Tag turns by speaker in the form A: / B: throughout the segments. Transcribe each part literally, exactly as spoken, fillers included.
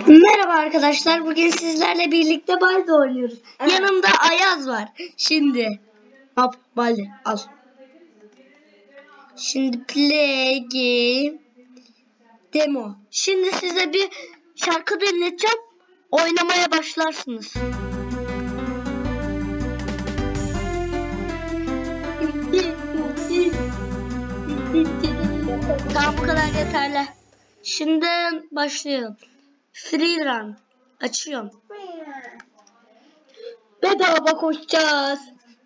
A: Merhaba arkadaşlar. Bugün sizlerle birlikte Baldi oynuyoruz. Evet. Yanımda Ayaz var. Şimdi hop Baldi al. Şimdi play game demo. Şimdi size bir şarkı dinleteceğim. Oynamaya başlarsınız. Tamam, bu kadar yeterli. Şimdi başlayalım. Free run. Açıyorum. Bedava koşacağız.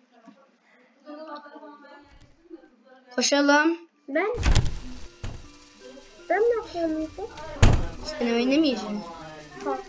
A: Koşalım.
B: Ben Ben ne yapıyorum?
A: Sen oynamayacaksın.
B: Ha.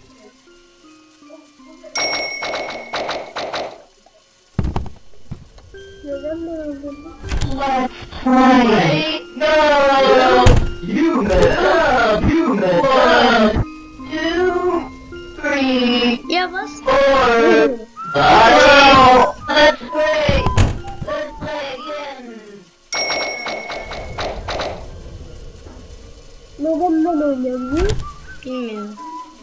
B: Neden mi öldürdün?
C: Let's play. Go. You mess up. You mess up. Two, three,
A: Ya bas.
C: four, five. Let's play. Let's play again.
B: Neden ben oynamıyorum?
A: Bilmiyorum.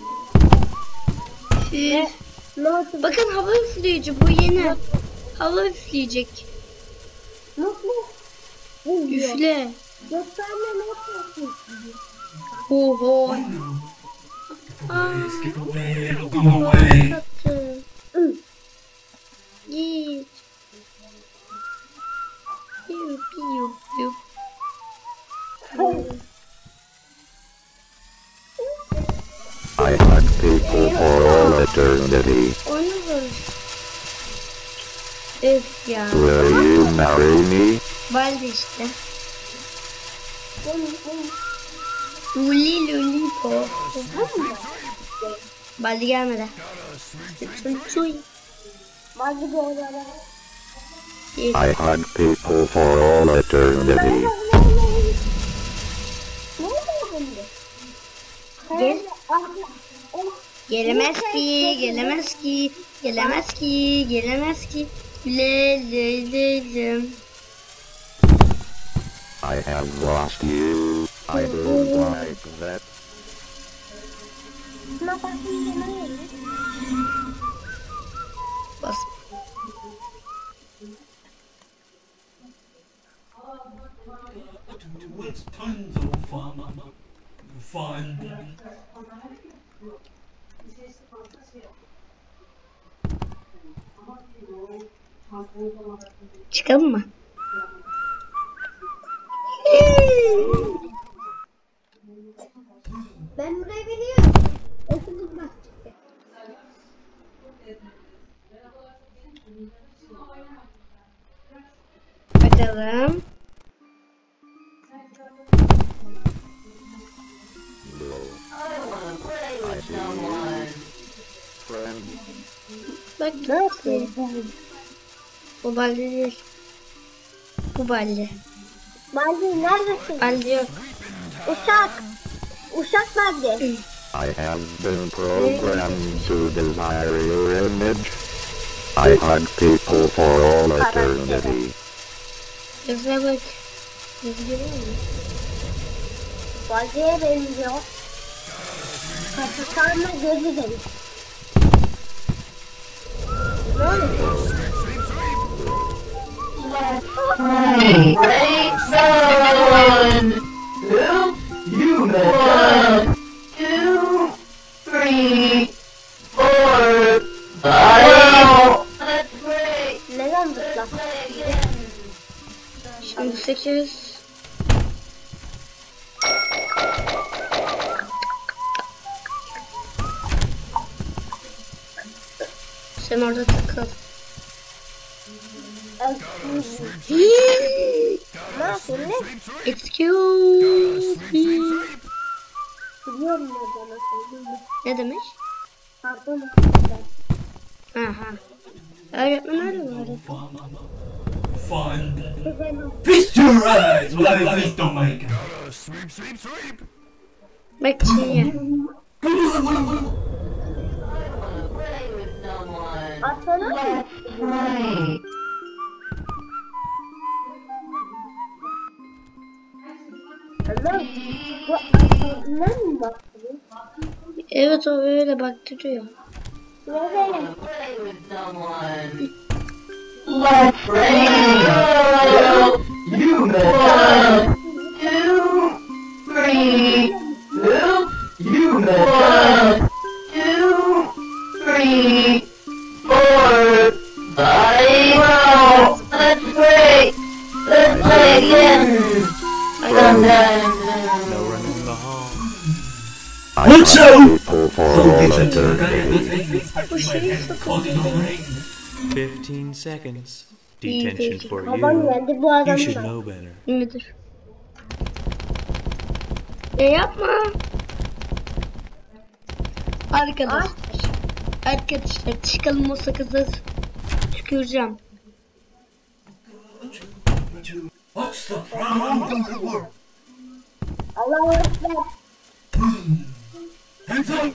A: Üf.
B: Ne oldu?
A: Bakın, hava üfleyici, bu yeni. Hava üfleyecek.
B: Nasıl? Üfle.
A: Üfle.
B: Gösterme, ne yapıyorsun?
A: Oho.
C: Please get away. Go away.
A: Tatlı.
B: Hı.
A: Git. Piu piu piu.
D: I hug people for all eternity.
A: Oynuyoruz. Öf ya.
D: Will you marry me?
A: Baldi işte. Luli luli po. Baldi gelmedi. Çuy çuy.
B: Bazı böyle.
D: I hug people for all eternity.
B: Ne oldu?
A: Gel. Gelemez ki, gelemez ki, gelemez ki, gelemez ki. Le le le le.
D: I have lost you. I don't like that.
B: Ne yapıyorsun?
A: Bas.
E: It's tons of fun. Fun.
A: Çıkalım mı?
B: Ben buraya biliyorum. Okudum bak.
A: Bakalım.
C: I wanna play with someone.
D: Friend,
A: Bak
B: Ne yapıyorsun?
A: bu Baldi değil. Bu Baldi.
B: Baldi neredesin?
A: Baldi yok.
B: Uşak. Uşak nerede?
D: I have been programmed to desire your image. I hug people for all eternity.
A: Göze bak. Göz görüyor musun?
B: Baldi'ye benziyor. Kafasarma gözü demiş. Ne oldu?
C: Play. Play. Someone. Two,
E: You mess
C: one, two, three, four, five. Let's play.
B: Neden zıpla?
C: Play again.
A: Şimdi sekiz. Sen orada takıl.
B: Ne yapıyorsun? Ne?
A: Excuse me.
B: Biliyorum neden nasıl.
A: Ne demek?
B: Pardon.
A: Aha. Öğretmen öyle mi öğretti?
E: Fun.
B: Güzel.
E: Feast your eyes while I feast on my gun.
A: Bak çiğne.
C: I wanna play with someone.
B: Atsana.
C: Let's play.
B: Ama bu aslında mi baktın?
A: Evet, o öyle baktırıyor.
B: Nereye?
C: Play with someone. Let's play. You messed up. Two, three. Oops. You messed up. Two, three, four, five. Wow. Let's play. Let's play again. Sometimes.
E: No running in the hall.
D: I
E: Watch
D: hunt
E: out!
D: people for all eternity.
E: Fifteen seconds. Detention for
B: Babam
E: you.
B: geldi bu
E: You
B: adam
E: should
B: da.
E: know better.
A: Nedir? E yapma. Arkadaşlar. Arkadaşlar çıkalım, o sakızı tüküreceğim.
E: What's the problem?
B: Allah'a ekber.
E: Hands up!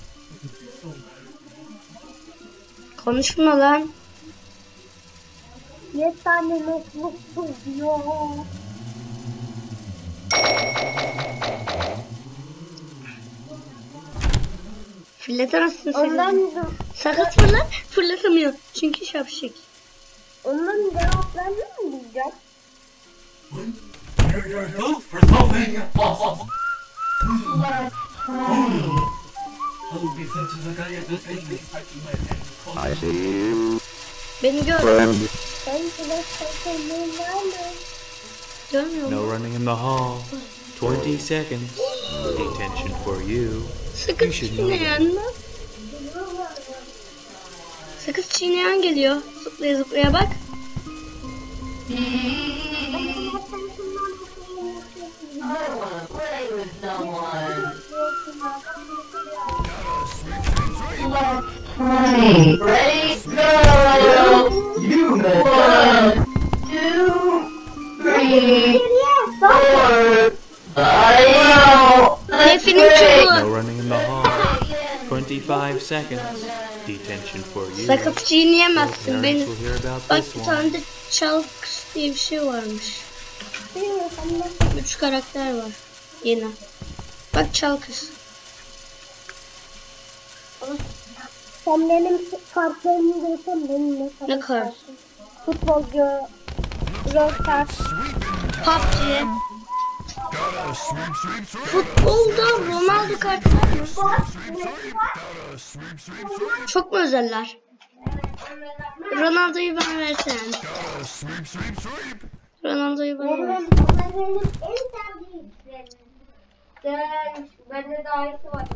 A: Konuşma lan.
B: Bir tane mutluksuz diyor.
A: Fırlatamazsın
B: Ondan,
A: sakızı. Sakız fırlat. Fırlatamıyor. Çünkü şapşik.
B: ondan cevaplarını mı diyeceğim?
E: Here yourself for something. I'll be sent to the guy at this thing expecting my hand.
D: I see you,
A: Beni gör.
D: friend.
B: Ben size sakınlığım var mı?
A: Görmüyor
E: No
A: musun?
E: running in the hall. Twenty seconds. Detention for you.
A: Sakız çiğneyen mi? Sakız çiğneyen geliyor. Zıplaya zıplaya bak.
C: I wanna play with someone. Let's play. Ready? Go! You messed up. Two, three, four, five. Let's
A: Nefinin
C: play.
A: çubuğu.
E: No running in the hall. Twenty-five seconds. Detention for you.
A: Sakız çiğneyemezsin
E: Parents
A: beni.
E: will hear about
A: Bak
E: this
A: bir
E: one.
A: tane de Chalks diye bir şey varmış. Üç karakter var yine. Bak Chalks.
B: Sen benim kartlarımı görsen benimle
A: Ne kart?
B: Futbolcu, Rostar,
A: P U B G. Futbolda Ronaldo kartı var mı? Çok mu özeller? Ronaldo'yu bana versen. Ronaldo'yu bana ver.
B: benim en sevdiğim işlerim. Bende daha iyisi var.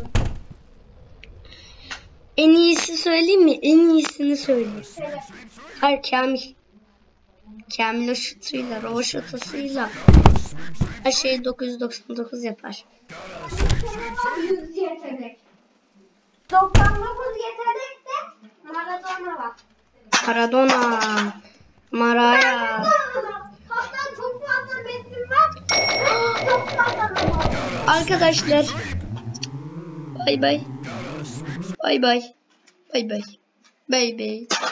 A: En iyisi söyleyeyim mi? En iyisini söyleyeyim. Hayır, Kamil. Kamil o şutuyla, o şutasıyla her şeyi dokuz yüz doksan dokuz yapar.
B: yüz yetenek. doksan dokuz yetenek de Maradona var.
A: Maradona, Maraya.
B: Hatta çok fazla besim var. Çok fazla.
A: Arkadaşlar. Bay bay. Bay bay. Bay bay. Bay bay.